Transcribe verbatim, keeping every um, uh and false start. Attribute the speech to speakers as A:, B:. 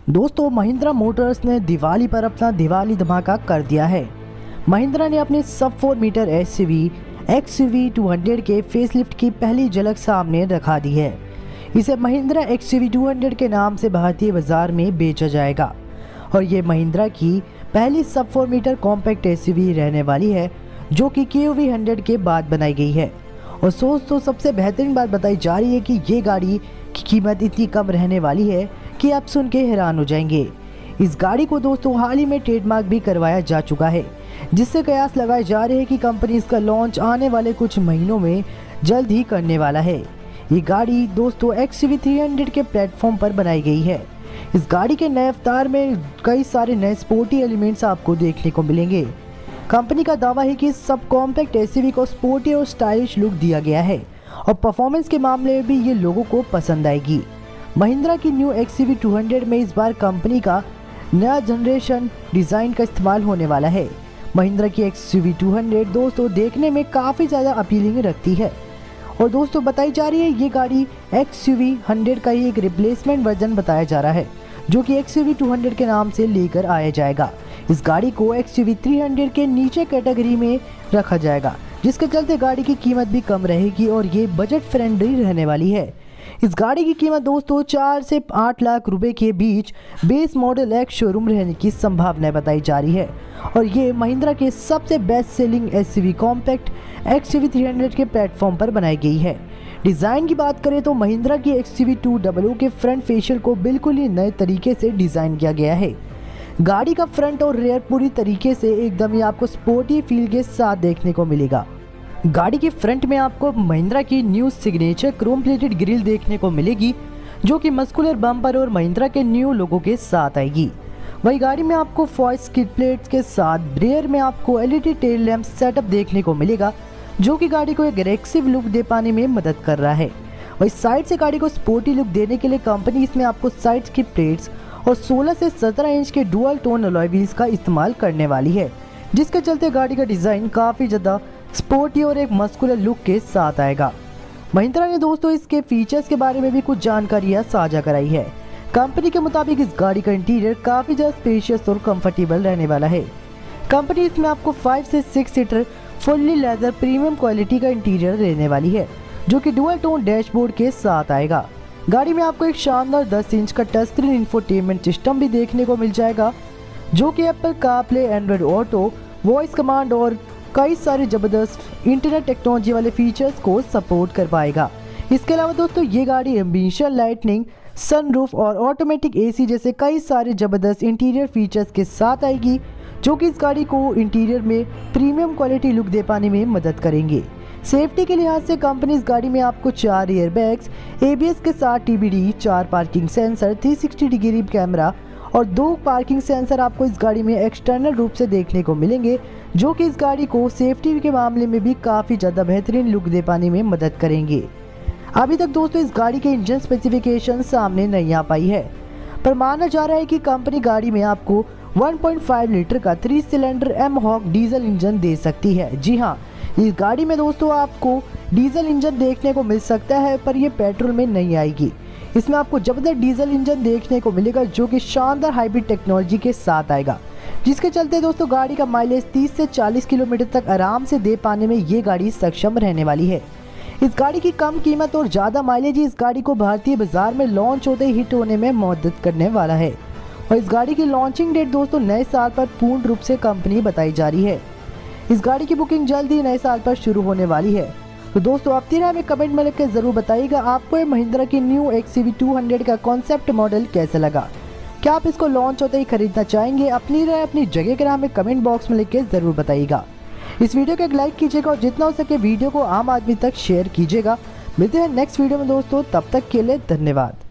A: दोस्तों महिंद्रा मोटर्स ने दिवाली पर अपना दिवाली धमाका कर दिया है। महिंद्रा ने अपने sub four metre SUV XUV two hundred के फेसलिफ्ट की पहली झलक सामने रखा दी है। इसे महिंद्रा एक्सयूवी टू हंड्रेड के नाम से भारतीय बाजार में बेचा जाएगा और ये महिंद्रा की पहली सब फोर मीटर कॉम्पैक्ट एसयूवी रहने वाली है, जो कि क्यूवी हंड्रेड के बाद बनाई गई है। और दोस्तों सबसे बेहतरीन बात बताई जा रही है कि ये गाड़ी की कीमत इतनी कम रहने वाली है कि आप सुन के हैरान हो जाएंगे। इस गाड़ी को दोस्तों हाल ही में ट्रेडमार्क भी करवाया जा चुका है, जिससे कयास लगाए जा रहे हैं कि कंपनी इसका लॉन्च आने वाले कुछ महीनों में जल्द ही करने वाला है। ये गाड़ी दोस्तों एक्सयूवी थ्री हंड्रेड के प्लेटफॉर्म पर बनाई गई है। इस गाड़ी के नए अवतार में कई सारे नए स्पोर्टी एलिमेंट्स आपको देखने को मिलेंगे। कंपनी का दावा है कि सब कॉम्पैक्ट एसयूवी को स्पोर्टी और स्टाइलिश लुक दिया गया है और परफॉर्मेंस के मामले में भी ये लोगों को पसंद आएगी। महिंद्रा की न्यू एक्सयूवी टू हंड्रेड में इस बार कंपनी का नया जनरेशन डिज़ाइन का इस्तेमाल होने वाला है। महिंद्रा की एक्सयूवी टू हंड्रेड दोस्तों देखने में काफ़ी ज़्यादा अपीलिंग रखती है और दोस्तों बताई जा रही है ये गाड़ी एक्सयूवी हंड्रेड का ही एक रिप्लेसमेंट वर्जन बताया जा रहा है, जो कि एक्सयूवी टू हंड्रेड के नाम से लेकर आया जाएगा। इस गाड़ी को एक्सयूवी थ्री हंड्रेड के नीचे कैटेगरी में रखा जाएगा, जिसके चलते गाड़ी की कीमत भी कम रहेगी और ये बजट फ्रेंडली रहने वाली है। इस गाड़ी की कीमत दोस्तों चार से आठ लाख रुपए के बीच बेस मॉडल एक्स शोरूम रहने की संभावना बताई जा रही है और ये महिंद्रा के सबसे best selling SUV compact XUV three hundred के प्लेटफॉर्म पर बनाई गई है। डिज़ाइन की बात करें तो महिंद्रा की एक्सयूवी टू हंड्रेड के फ्रंट फेशियल को बिल्कुल ही नए तरीके से डिज़ाइन किया गया है। गाड़ी का फ्रंट और रेयर पूरी तरीके से एकदम ही आपको स्पोर्टी फील के साथ देखने को मिलेगा। गाड़ी के फ्रंट में आपको महिंद्रा की new signature chrome plated grille देखने को मिलेगी, जो कि मस्कुलर बम्पर और महिंद्रा के न्यू लोगो के साथ आएगी। वही गाड़ी में आपको फॉय स्किड प्लेट्स के साथ रेयर में आपको एलईडी टेल लैंप सेटअप देखने को मिलेगा, जो कि गाड़ी को एक एग्रेसिव लुक दे पाने में मदद कर रहा है। वही साइड से गाड़ी को स्पोर्टी लुक देने के लिए कंपनी इसमें आपको साइड स्किड प्लेट्स और सोलह से सत्रह इंच के डुअल टोन अलॉय व्हील्स का इस्तेमाल करने वाली है, जिसके चलते गाड़ी का डिज़ाइन काफ़ी ज़्यादा स्पोर्टी और एक मस्कुलर लुक के साथ आएगा। महिंद्रा ने दोस्तों इसके फीचर्स के बारे में भी कुछ जानकारियां साझा कराई है। कंपनी के मुताबिक इस गाड़ी का इंटीरियर काफ़ी ज़्यादा स्पेशियस और कंफर्टेबल रहने वाला है। कंपनी इसमें आपको फाइव से six seater fully leather premium quality का इंटीरियर देने वाली है, जो कि डुअल टोन डैशबोर्ड के साथ आएगा। गाड़ी में आपको एक शानदार दस इंच का टच स्क्रीन इंफोटेनमेंट सिस्टम भी देखने को मिल जाएगा, जो कि Apple CarPlay, Android auto, voice command और कई सारे ज़बरदस्त इंटरनेट टेक्नोलॉजी वाले फीचर्स को सपोर्ट कर पाएगा। इसके अलावा दोस्तों ये गाड़ी एम्बिशन लाइटनिंग, सनरूफ और ऑटोमेटिक एसी जैसे कई सारे ज़बरदस्त इंटीरियर फीचर्स के साथ आएगी, जो कि इस गाड़ी को इंटीरियर में प्रीमियम क्वालिटी लुक दे पाने में मदद करेंगे। सेफ्टी के लिहाज से कंपनी इस गाड़ी में आपको चार एयर बैग्स, एबीएस के साथ टीबीडी, चार parking sensor, three sixty degree camera और दो पार्किंग सेंसर आपको इस गाड़ी में एक्सटर्नल रूप से देखने को मिलेंगे, जो कि इस गाड़ी को सेफ्टी के मामले में भी काफ़ी ज़्यादा बेहतरीन लुक दे पाने में मदद करेंगे। अभी तक दोस्तों इस गाड़ी के इंजन स्पेसिफिकेशन सामने नहीं आ पाई है, पर माना जा रहा है कि कंपनी गाड़ी में आपको वन पॉइंट फाइव लीटर का three cylinder mHawk diesel engine दे सकती है। जी हाँ, इस गाड़ी में दोस्तों आपको डीजल इंजन देखने को मिल सकता है, पर यह पेट्रोल में नहीं आएगी। इसमें आपको जबरदस्त डीजल इंजन देखने को मिलेगा, जो कि शानदार हाइब्रिड टेक्नोलॉजी के साथ आएगा, जिसके चलते दोस्तों गाड़ी का माइलेज तीस से चालीस किलोमीटर तक आराम से दे पाने में ये गाड़ी सक्षम रहने वाली है। इस गाड़ी की कम कीमत और ज़्यादा माइलेज इस गाड़ी को भारतीय बाजार में लॉन्च होते ही हिट होने में मदद करने वाला है और इस गाड़ी की लॉन्चिंग डेट दोस्तों नए साल पर पूर्ण रूप से कंपनी बताई जा रही है। इस गाड़ी की बुकिंग जल्द ही नए साल पर शुरू होने वाली है। तो दोस्तों आप तीन हमें कमेंट में लिख कर जरूर बताइएगा आपको ये महिंद्रा की न्यू एक्सयूवी टू हंड्रेड का कॉन्सेप्ट मॉडल कैसा लगा। क्या आप इसको लॉन्च होते ही खरीदना चाहेंगे? अपनी राय अपनी जगह के हमें कमेंट बॉक्स में लिख के जरूर बताइएगा। इस वीडियो को एक लाइक कीजिएगा और जितना हो सके वीडियो को आम आदमी तक शेयर कीजिएगा। मिलते हैं नेक्स्ट वीडियो में दोस्तों, तब तक के लिए धन्यवाद।